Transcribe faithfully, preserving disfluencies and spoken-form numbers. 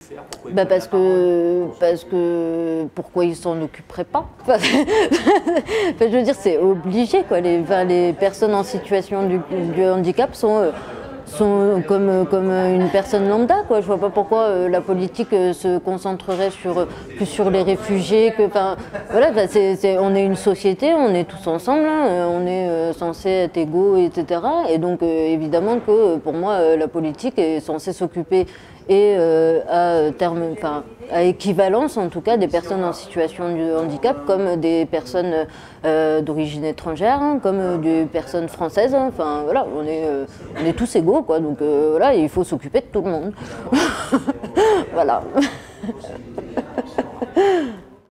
Bah parce que, parce que pourquoi ils s'en occuperaient pas? Enfin, je veux dire, c'est obligé, quoi. Les, enfin, les personnes en situation du, du handicap sont, euh, sont comme, comme une personne lambda, quoi. Je vois pas pourquoi euh, la politique euh, se concentrerait sur, euh, plus sur les réfugiés. Que, enfin, voilà, enfin, c'est, c'est, on est une société, on est tous ensemble, hein, euh, on est euh, censé être égaux, et cetera. Et donc, euh, évidemment que pour moi, euh, la politique est censée s'occuper et euh, à terme, enfin, à équivalence en tout cas des personnes en situation de handicap comme des personnes euh, d'origine étrangère, hein, comme euh, des personnes françaises. Hein. Enfin voilà, on est, euh, on est tous égaux quoi. Donc euh, voilà, il faut s'occuper de tout le monde. Voilà.